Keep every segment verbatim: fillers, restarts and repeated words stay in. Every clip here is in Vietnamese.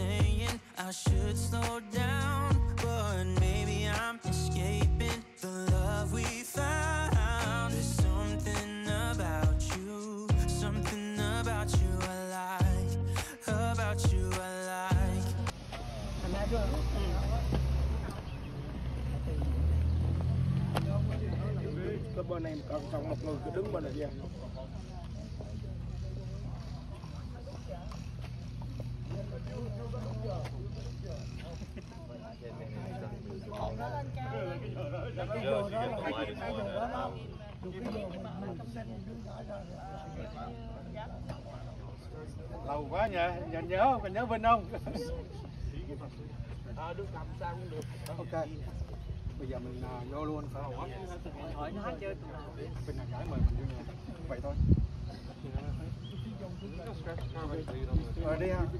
saying I should slow down, but maybe I'm escaping the love we found. There's something about you, something about you I like, about you I like. Cái bên này còn còn một người cứ đứng bên này kia. Lâu quá nhờ, nhờ nhớ còn nhớ Vinh không? À, được cầm sao cũng được. Ok. Bây giờ mình uh, vô luôn phải không? Hỏi nó chơi Vinh là gái mời mình vô nhà. Vậy thôi. Rồi đi ha.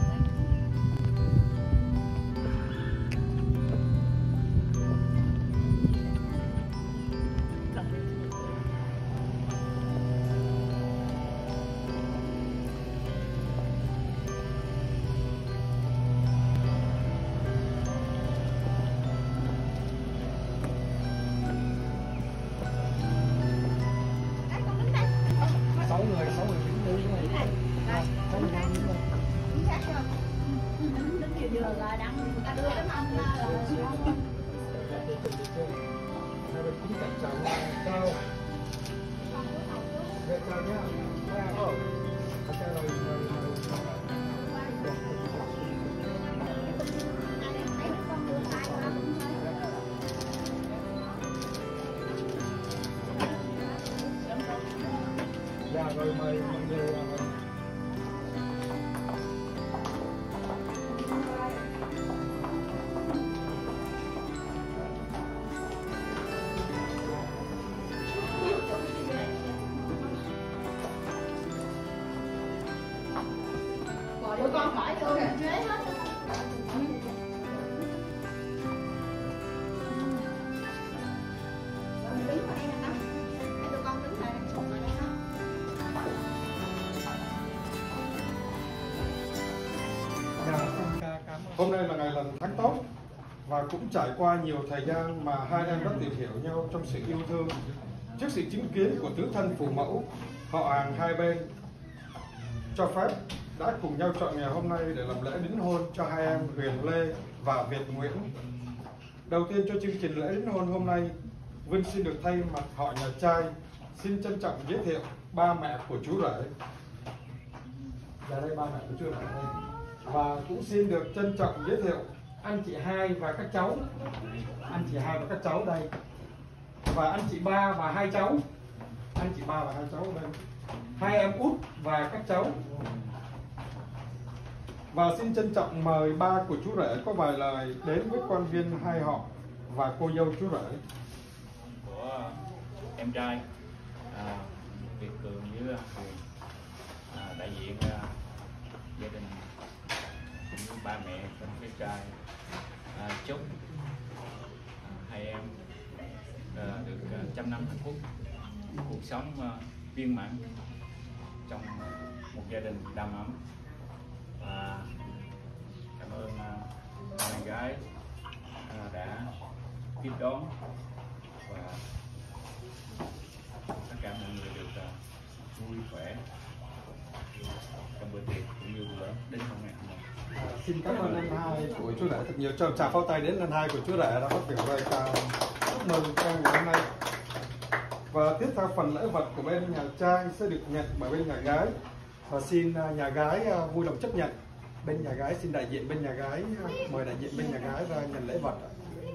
Dạ rồi mời mọi người. Tụi con phải vô kìa, chế hết. Rồi mình đứng vào đây nè con. Để tụi con đứng lại ngồi đây đó. Hôm nay là ngày lành tháng tốt và cũng trải qua nhiều thời gian mà hai em đã tìm hiểu nhau trong sự yêu thương. Trước sự chứng kiến của tứ thân phụ mẫu, họ hàng hai bên cho phép đã cùng nhau chọn ngày hôm nay để làm lễ đính hôn cho hai em Huyền Lê và Việt Nguyễn. Đầu tiên cho chương trình lễ đính hôn hôm nay, Vinh xin được thay mặt họ nhà trai xin trân trọng giới thiệu ba mẹ của chú rể. Ra đây ba mẹ của chú rể đây. Và cũng xin được trân trọng giới thiệu anh chị hai và các cháu. Anh chị hai và các cháu đây. Và anh chị ba và hai cháu. Anh chị ba và hai cháu đây. Hai em út và các cháu. Và xin trân trọng mời ba của chú rể có vài lời đến với quan viên hai họ và cô dâu chú rể. Của em trai à, Việt Cường với Huyền, à, đại diện à, gia đình với ba mẹ bên phía trai, à, chúc à, hai em à, được à, trăm năm hạnh phúc, cuộc sống à, viên mãn trong một gia đình đầm ấm. Và cảm ơn uh, hai gái uh, đã tiếp đón và tất cả mọi người được uh, vui khỏe trong bữa tiệc cũng như bữa đến hôm nay. À, xin cảm ơn anh hai của chú rể thật nhiều. Cho chào pháo tay đến anh hai của chú rể đã phát biểu lời chào chúc mừng cho ngày hôm nay. Và tiếp theo phần lễ vật của bên nhà trai sẽ được nhận bởi bên nhà gái. Và xin nhà gái vui lòng chấp nhận. Bên nhà gái xin đại diện bên nhà gái mời đại diện bên nhà gái ra nhận lễ vật.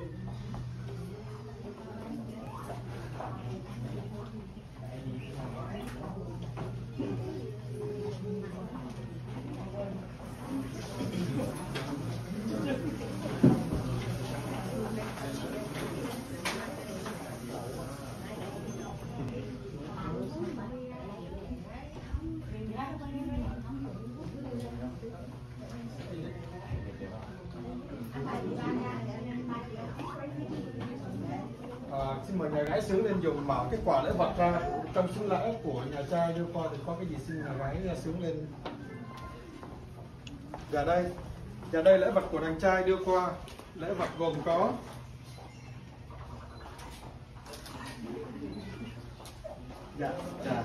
À, xin mời nhà gái sướng lên dùng mở cái quả lễ vật ra. Trong xin lễ của nhà trai đưa qua thì có cái gì xin nhà gái sướng lên. Dạ đây, Và đây lễ vật của đàn trai đưa qua. Lễ vật gồm có dạ, trà.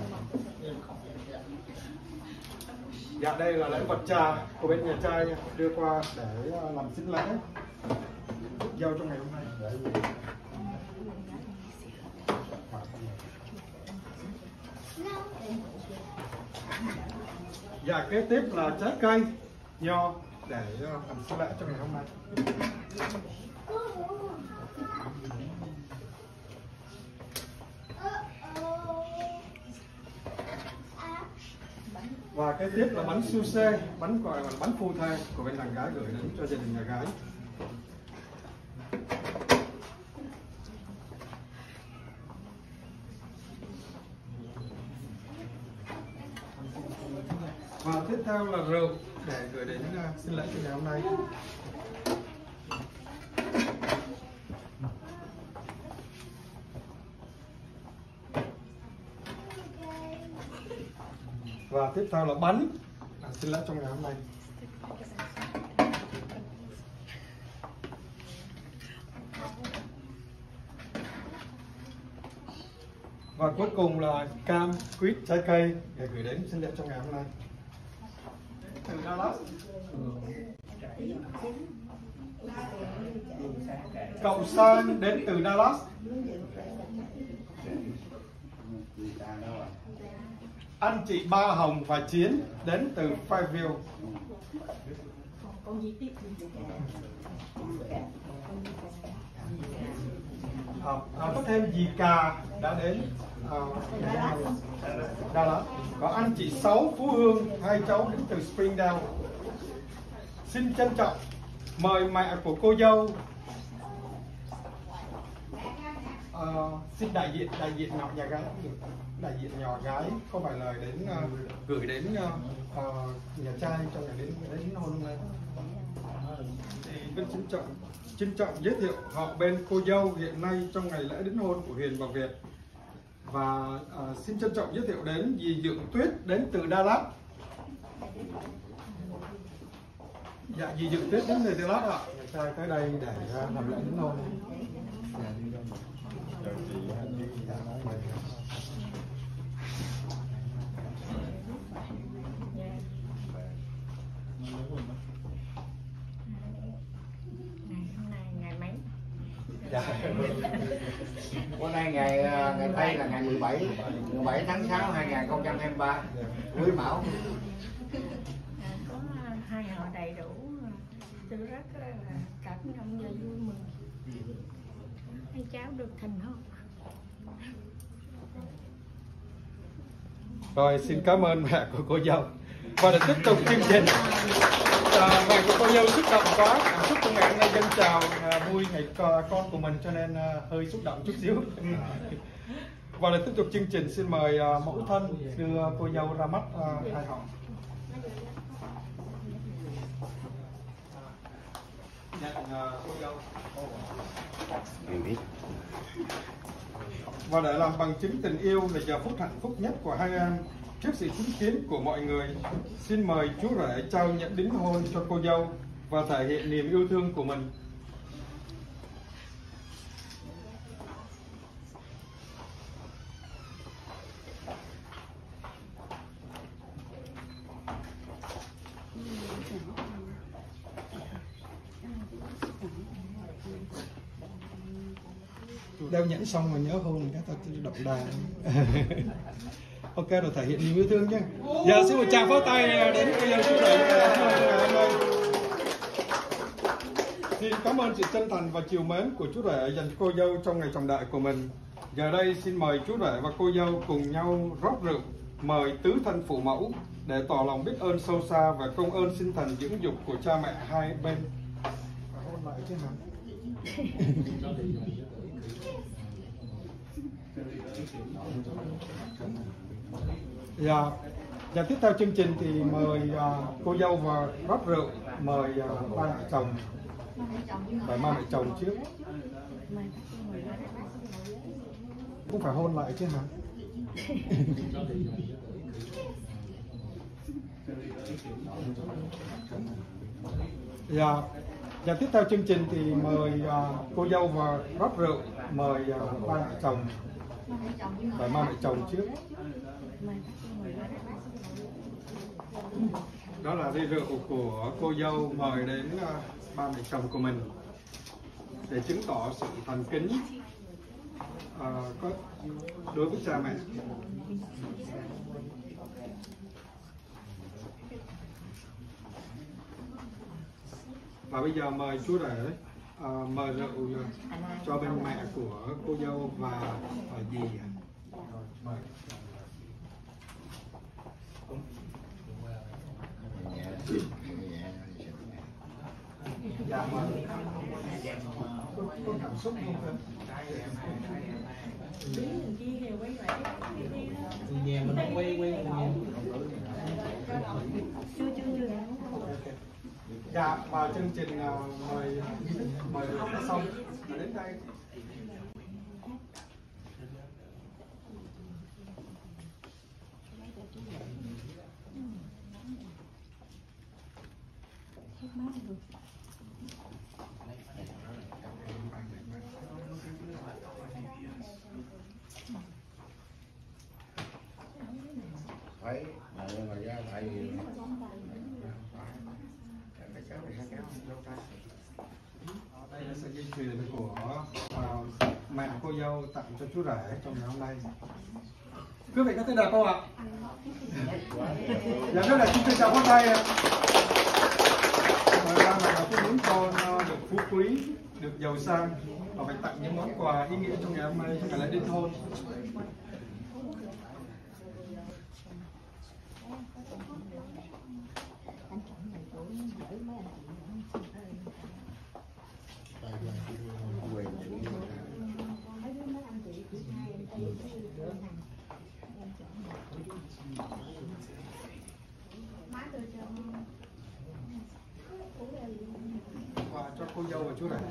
Dạ đây là lễ vật trà của bên nhà trai nha, đưa qua để làm sính lễ giao trong ngày hôm nay. Dạ kế tiếp là trái cây nho để làm sính lễ trong ngày hôm nay. Và kế tiếp là bánh siêu xê, bánh gọi là bánh phu thê của bên đàn gái gửi đến cho gia đình nhà gái. Và tiếp theo là rượu để gửi đến uh, xin lễ cho ngày hôm nay. Và tiếp theo là bánh à, xin lễ trong ngày hôm nay. Và cuối cùng là cam, quýt, trái cây để gửi đến xin lễ trong ngày hôm nay. Từ Dallas. Cậu Sang đến từ Dallas. Anh chị Ba Hồng và Chiến đến từ Fairview. À, à, có thêm dì Cà đã đến à, Dallas. Có anh chị Sáu Phú Hương, hai cháu đến từ Springdale. Xin trân trọng mời mẹ của cô dâu. À, xin đại diện đại diện nhỏ nhà gái, đại diện nhỏ gái có vài lời đến uh, gửi đến uh, uh, nhà trai trong ngày đến đến hôn hôm nay. Thì bên trân trọng trân trọng giới thiệu họ bên cô dâu hiện nay trong ngày lễ đính hôn của Huyền và Việt. Và uh, xin trân trọng giới thiệu đến dì Dượng Tuyết đến từ Dallas. Dạ dì Dượng Tuyết đến từ Dallas ạ. Nhà trai tới đây để uh, làm lễ đính hôn. Dạ. Hôm nay ngày ngày Tây là ngày mười bảy mười bảy tháng sáu hai nghìn không trăm hai mươi ba, Quý Mão. Có hai họ đầy đủ, tôi rất là cảm động và vui mừng. Hai cháu được thành hôn. Rồi xin cảm ơn mẹ của cô dâu. Và để tiếp tục chương trình, à, mẹ của cô dâu xúc động quá, cảm xúc của mẹ hôm nay dân chào à, vui ngày con của mình cho nên à, hơi xúc động chút xíu. Và để tiếp tục chương trình xin mời à, mẫu thân đưa cô dâu ra mắt à, hai họ. Nhận à, cô dâu. Và để làm bằng chứng tình yêu là giờ phút hạnh phúc nhất của hai em trước sự chứng kiến của mọi người, xin mời chú rể trao nhẫn đính hôn cho cô dâu và thể hiện niềm yêu thương của mình. Đeo nhẫn xong rồi nhớ hôn cái ta động đà. Ok rồi thể hiện niềm yêu thương nhé. Giờ xin một tràng pháo tay đến cô dâu chú rể. Xin cảm ơn sự chân thành và chiều mến của chú rể dành cho cô dâu trong ngày trọng đại của mình. Giờ đây xin mời chú rể và cô dâu cùng nhau rót rượu mời tứ thân phụ mẫu để tỏ lòng biết ơn sâu xa và công ơn sinh thành dưỡng dục của cha mẹ hai bên. Hôn lại chứ hả? Dạ, và tiếp theo chương trình thì mời uh, cô dâu và rót rượu mời uh, ba mẹ chồng, phải ba mẹ chồng trước. Cũng phải hôn lại chứ hả? Dạ, dạ tiếp theo chương trình thì mời uh, cô dâu và rót rượu, mời uh, ba mẹ chồng, phải ba mẹ chồng trước. Đó là ly rượu của cô dâu mời đến uh, ba mẹ chồng của mình để chứng tỏ sự thành kính uh, có đối với cha mẹ. Và bây giờ mời chú rể uh, mời rượu uh, cho bên mẹ của cô dâu và uh, dì. Rồi, mời. Dạ mời. Có, có cảm xúc không em? Nhà mình không quay quay chưa chưa chưa Dạ, và chương trình uh, mời mời được đã xong đến đây. Thấy mà nhưng mà ra tại vì cái cháu này kéo đâu ta. Đây là sợi dây chuyền của uh, mẹ cô dâu tặng cho chú rể trong ngày hôm nay. Quý vị có thấy đẹp không ạ? Dạ rất là xin chào pháo tay ạ. Ngoài ra là tôi muốn con uh, được phú quý, được giàu sang và phải tặng những món quà ý nghĩa trong ngày hôm nay cho cả lễ đính hôn. Quà cho cô dâu và chú rể.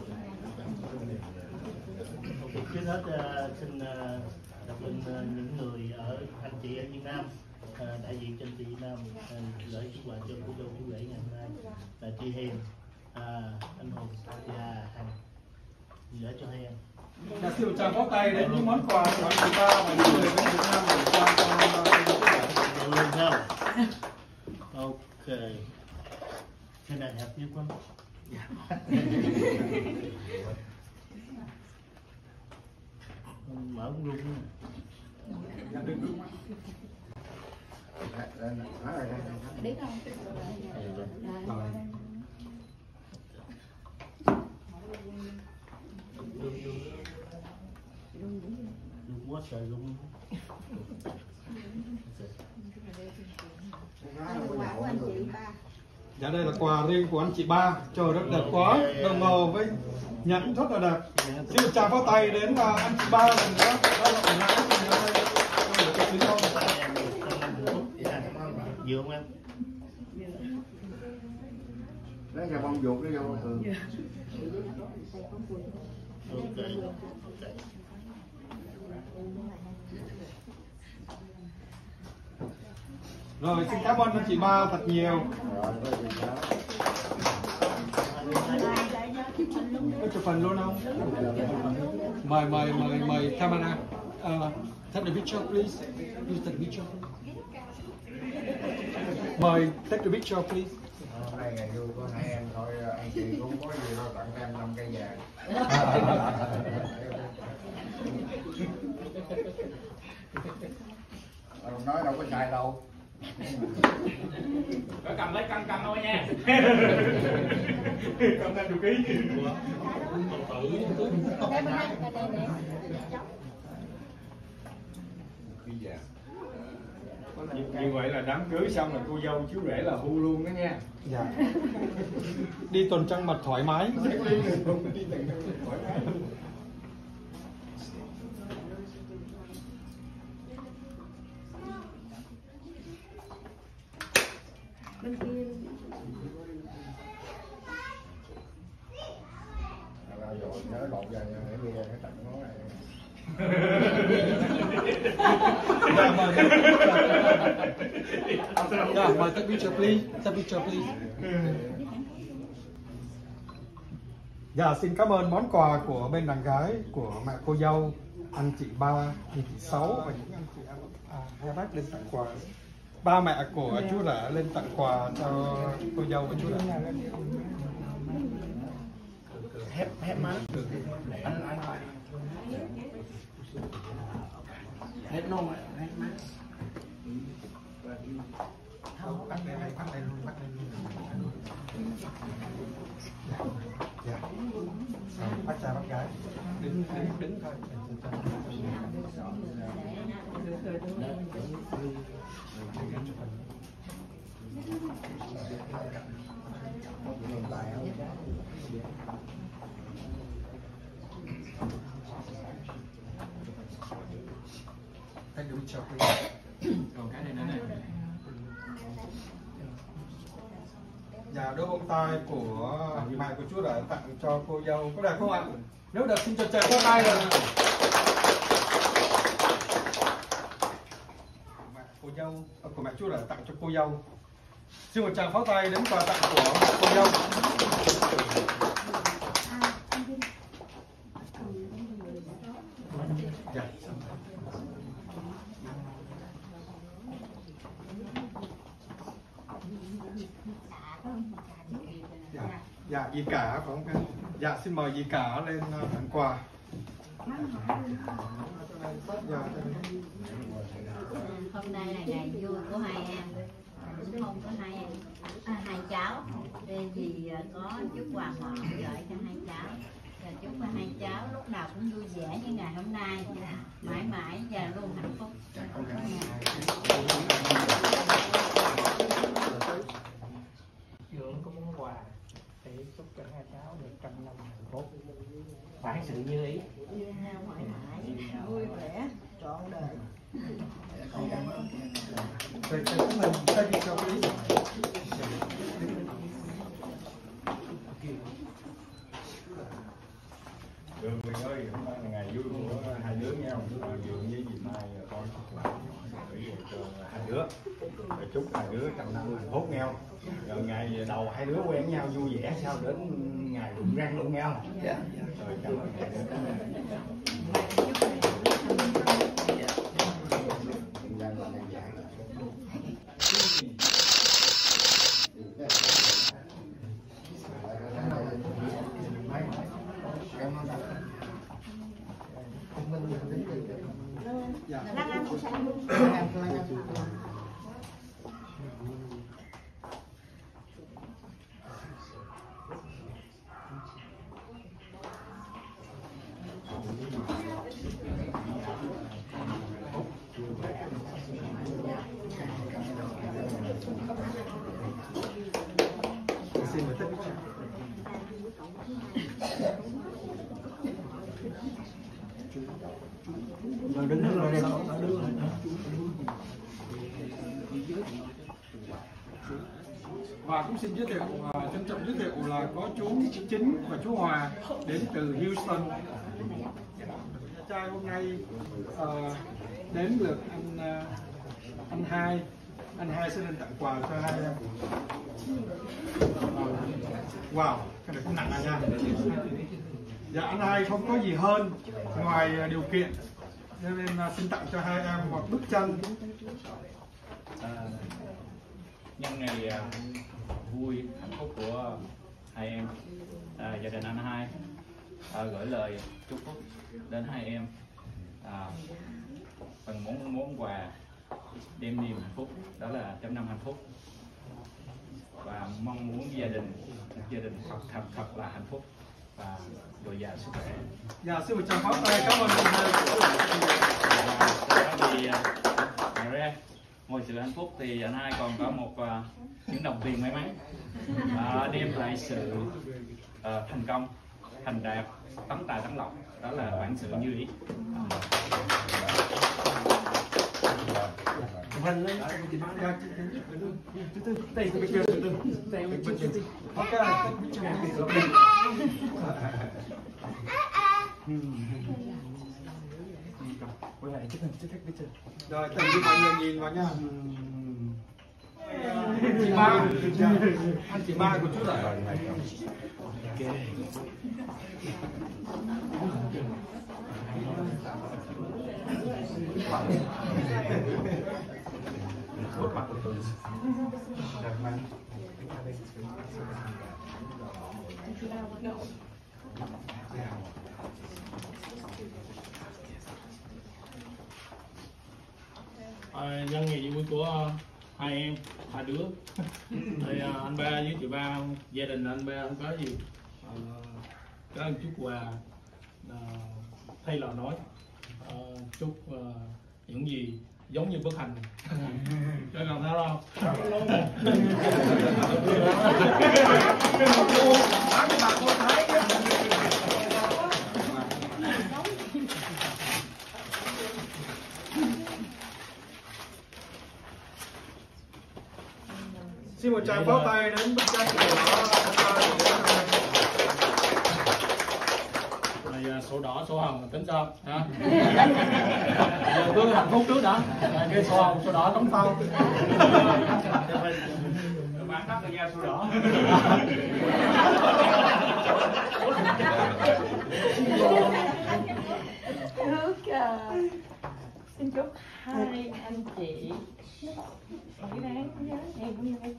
Trước hết uh, xin uh, cảm ơn uh, những người ở anh chị ở Việt Nam, uh, đại diện cho anh chị Việt Nam uh, gửi chút quà cho cô dâu chú rể ngày hôm nay là chị Hiền, uh, anh Hùng và Hằng gửi cho hai em. Dạ, xin chào pháo tay đến những món quà của anh chị ta và những người bên Việt Nam để trao cho cô dâu luôn không? Ok. Can I help you one? Mở cũng luôn. Dạ, đừng đúng ạ. Đi không? Luôn quá trời luôn. Dạ đây là quà riêng của anh chị ba, trời rất đẹp quá, đồng hồ với nhẫn rất là đẹp. Xin chào pháo tay đến uh, anh chị ba lần nữa, đó là quần áo của mình đây. Tôi được cái không? Vừa không em? Lấy ra bông ruột nó vô thường. Ok. Rồi xin cảm ơn anh chị ba thật nhiều. Có chụp hình luôn không? Mời mời mời mời camera. Uh, take the picture please. Please take the picture. Mời take the picture please. Hôm nay ngày vui có hai em thôi, anh chị cũng có gì đâu tặng em năm cây vàng. Nói đâu có sai đâu. Phải cầm lấy cân cân thôi nha. Cân cân chục ký. Như vậy là đám cưới xong là cô dâu chú rể là hu luôn đó nha. Dạ. Đi tuần trăng mật thoải mái. Bên kia Rồi nhớ lột ra để bây giờ cái tặng nó này. Yeah, mời take picture please. Take picture please. Dạ, xin cảm ơn món quà của bên đàn gái, của mẹ cô dâu, anh chị ba, anh chị sáu và những anh chị em à, hai bác lên tặng quà. Ba mẹ của chú rể lên tặng quà cho cô dâu và chú rể. Hép hép má. Anh anh hép nông ạ, hép má. Không, bắt lên đây, bắt lên luôn, bắt lên luôn. Dạ. Rồi, bắt trai bắt gái. Đứng đứng đứng thôi. Anh đúng chào quý. Còn cái này nữa nè. Dạ, đôi bông tai của mẹ của chú đã tặng cho cô dâu. Có đẹp không ạ? Nếu đẹp xin cho trẻ pháo tay rồi. Mẹ cô dâu, của mẹ chú đã tặng cho cô dâu. Xin một tràng pháo tay đến quà tặng của cô dâu. Dạ. Dạ, dạ, dì cả phải không anh? Dạ, xin mời dì cả lên tặng quà. Hôm nay là ngày vui của hai em, cũng không có hai em, à, hai cháu. Đây thì có chúc quà ngọt gửi cho hai cháu. Và chúc cho hai cháu lúc nào cũng vui vẻ như ngày hôm nay, mãi mãi và luôn hạnh phúc. Dưỡng có món quà để chúc cho hai cháu được trăm năm hạnh phúc, phải sự như ý, mãi mãi vui vẻ trọn đời. Thầy thầy mình thay vì cho quý. Đường Quyền ơi, hôm nay là ngày vui của hai đứa nhau, Dượng với dì Mai con gửi về cho hai đứa, rồi chúc hai đứa trăm năm hạnh phúc nhau. Rồi ngày đầu hai đứa quen nhau vui vẻ, sao đến ngày đụng răng luôn nhau. Dạ. Rồi cảm ơn hai đứa. Lăng Anh cũng sang luôn. Xin mời tất cả. Vâng, đứng đứng rồi đây. Và cũng xin giới thiệu, uh, trân trọng giới thiệu là có chú Chính và chú Hòa đến từ Houston. Trai hôm nay uh, đến lượt anh uh, anh hai, anh hai sẽ lên tặng quà cho hai em. Uh, wow, cái này cũng nặng à nha. Dạ, anh hai không có gì hơn ngoài điều kiện, cho nên uh, xin tặng cho hai em một bức tranh. À, nhân ngày à, vui hạnh phúc của hai em, à, gia đình anh hai à, gửi lời chúc phúc đến hai em à, bằng món món quà đem niềm hạnh phúc, đó là trăm năm hạnh phúc, và mong muốn gia đình gia đình thật thật thật là hạnh phúc và dồi dào sức khỏe. Dạ, xin một tràng pháo tay cảm ơn anh hai. Thì ngày ra ngoài sự hạnh phúc thì anh hai còn có một uh, những đồng tiền may mắn uh, đem lại sự uh, thành công, thành đạt, tấn tài tấn lộc, đó là bản sự như ý. Mình lên từ từ tay từ từ từ tay từ từ. Ok. Quay lại chút chút chút chút. Rồi, thank you mọi người nhìn vào nha. Chị ba, anh chị ba của chú rể. Ok. À, nhân ngày vui của hai em, hai đứa thì à, anh ba với chị ba, gia đình anh ba không có gì, à, có một chút quà à, thay lời nói, à, chúc à, những gì giống như bức hành cho cần thấy không? Xin một tràng pháo tay đến bức tranh của rồi sổ đỏ, sổ hồng tính sao? Hả? Giờ cứ hạnh phúc trước đã, cái sổ hồng, sổ đỏ đóng sau. Bạn đắp ra sổ đỏ. Xin chúc hai anh chị Mỹ đáng nhớ ngày vui vẻ.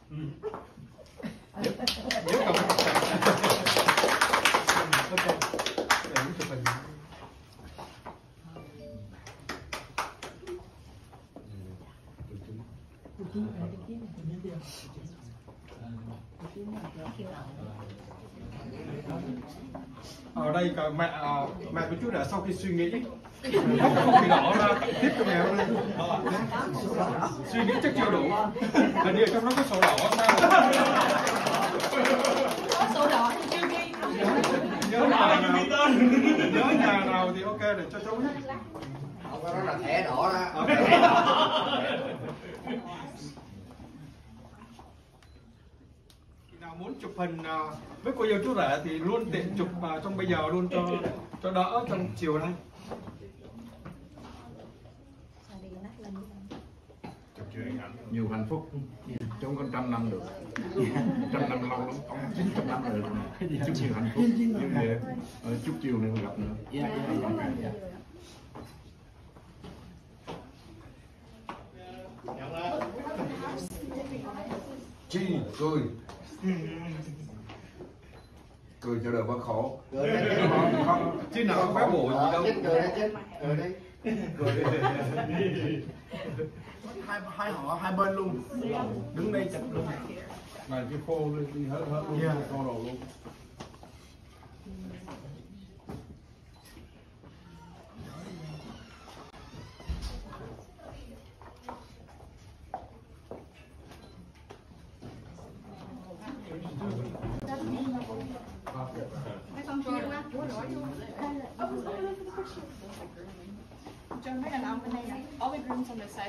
Ở đây cả mẹ mẹ của chú đã sau khi suy nghĩ móc không bị đỏ ra tiếp cho mẹ luôn. Suy nghĩ chắc chưa đủ, hình như trong đó có sổ đỏ sao? Có sổ đỏ thì chưa ghi. Nhớ nhà nào, nhớ nhà nào thì ok để cho cháu biết. Không, đó là thẻ đỏ đó. Khi nào muốn chụp hình với cô dâu chú rể thì luôn tiện chụp trong bây giờ luôn cho cho đỡ trong chiều nay. Nhiều hạnh phúc, chúng con trăm năm được, trăm năm lâu lắm, không chín trăm năm được. Chúc nhiều hạnh phúc, như vậy, chúc chiều này gặp nữa. Dạ, dạ, dạ. Chi cười, cười cho đời bớt khổ. Chứ nào không béo bổ gì đâu. Cười đấy chứ, cười đấy. Hai, hai họ hai bên luôn, đứng đây chụp luôn. Này cái khô đi hết hết luôn, yeah. Con đồ luôn. Mấy con kia quá, chúa đổi luôn. Cho mấy đàn ông bên đây nè. All the grooms on this side.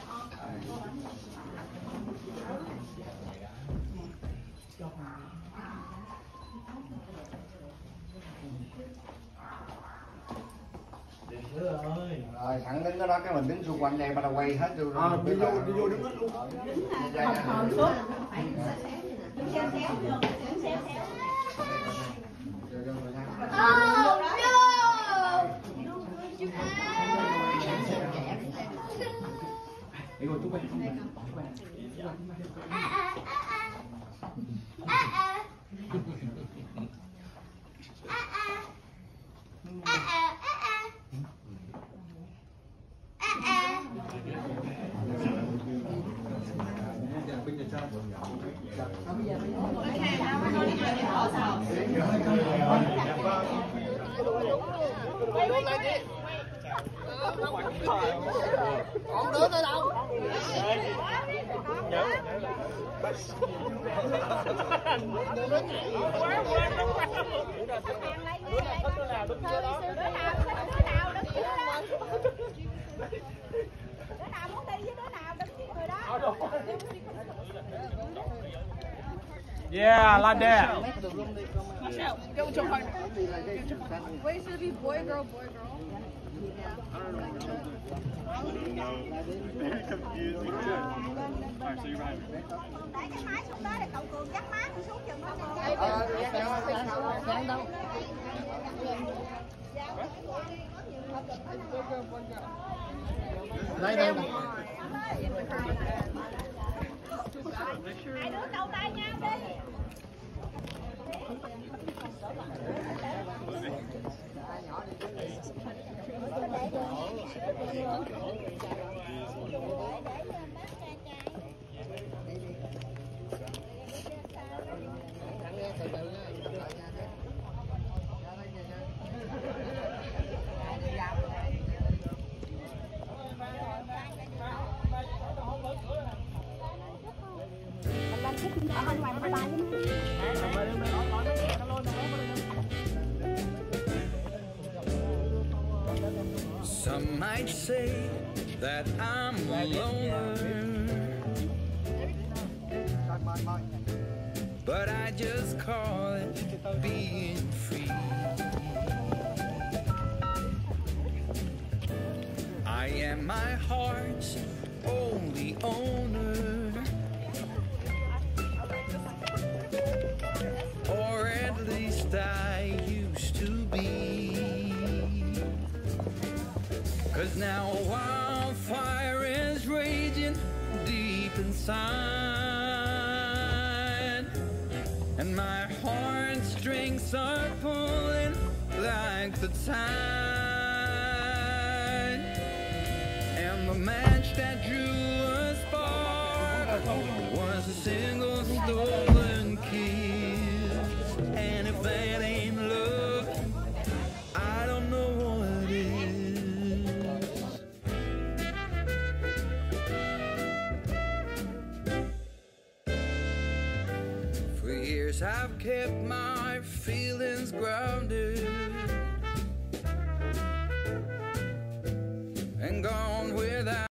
Rồi thẳng đứng cái đó, cái mình đứng xung quanh đây, bắt đầu quay hết luôn. À, đi vô, đi vô đứng hết luôn. Học hồi suốt. Đứng xéo xéo, đứng xéo xéo. Oh no! Đi ngồi chúc em. Okay, now we're going to go to Paul's house. Wait, wait, wait. Con đứa tới đâu? Yeah, like that. Go with your partner. Wait, should it be boy, girl, boy, girl? Đẩy cái máy xuống đó để cậu Cường dắt má tôi xuống chừng đó. Ờ, đang đâu? Đây đây. Hai đứa câu tay nhau đi. Some might say that I'm a loner, but I just call it being free. I am my heart's only owner, or at least I used to be. 'Cause now a wildfire is raging deep inside, and my heartstrings are pulling like the tide. And the match that drew a spark was a single stolen kiss. And if that ain't love, I don't know what is. For years I've kept my feelings grounded and gone without